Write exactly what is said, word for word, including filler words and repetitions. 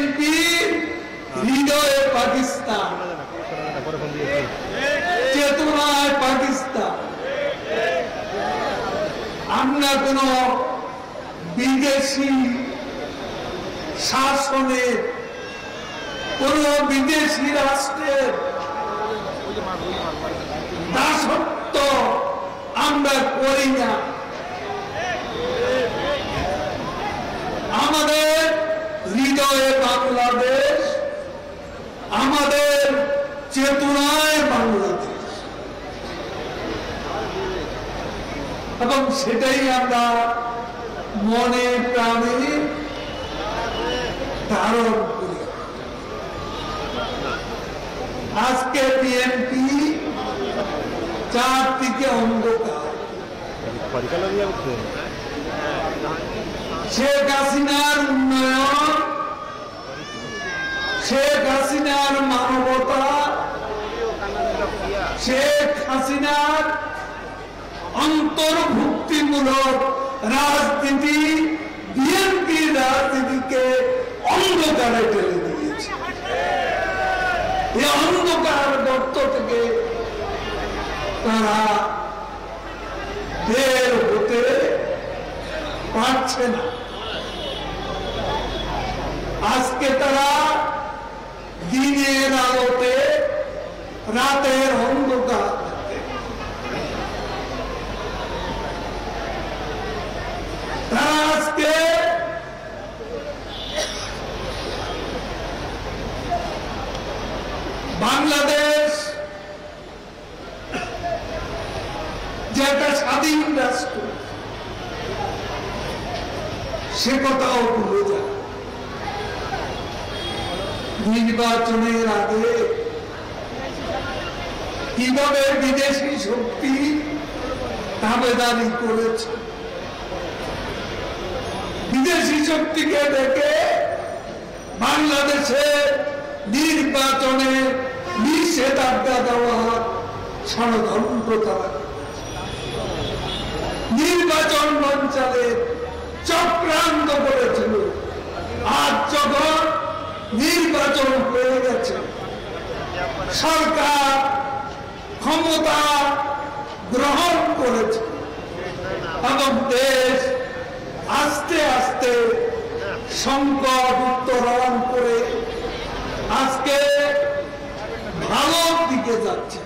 BNP হৃদয়ে পাকিস্তান, চেতনায় পাকিস্তান। আমরা কোন বিদেশি শাসনের, কোন বিদেশি রাষ্ট্রের দাসত্ব আমরা করি না। আমাদের হৃদয়ে বাংলাদেশ, আমাদের চেতনায় বাংলাদেশ, এবং সেটাই আমরা মনে প্রাণে ধারণ করি। আজকে বিএনপি চারদিকে অন্ধকার। শেখ হাসিনার উন্নয়ন, শেখ হাসিনার মানবতা, শেখ হাসিনার অন্তর্ভুক্তিমূলক রাজনীতি বিএনপির রাজনীতিকে অন্ধকারে ঠেলে দিয়েছে। এই অন্ধকার গর্ত থেকে তারা বের হতে পারছে না। আজকে তারা দিনের আলোতে, রাতের অন্ধকার, তারা আজকে বাংলাদেশ যে একটা স্বাধীন রাষ্ট্র, সে কথাও ভুলে যায়। নির্বাচনের আগে কিভাবে বিদেশি শক্তি দাবেদারি করেছে, বিদেশি শক্তিকে দেখে বাংলাদেশে নির্বাচনে নিষেধাজ্ঞা দেওয়ার ষড়যন্ত্র তারা নির্বাচন মঞ্চালে চক্রান্ত করেছিল। আজ যখন নির্বাচন হয়ে গেছে, সরকার ক্ষমতা গ্রহণ করেছে এবং দেশ আস্তে আস্তে সংকট উত্তরণ করে আজকে ভালোর দিকে যাচ্ছে।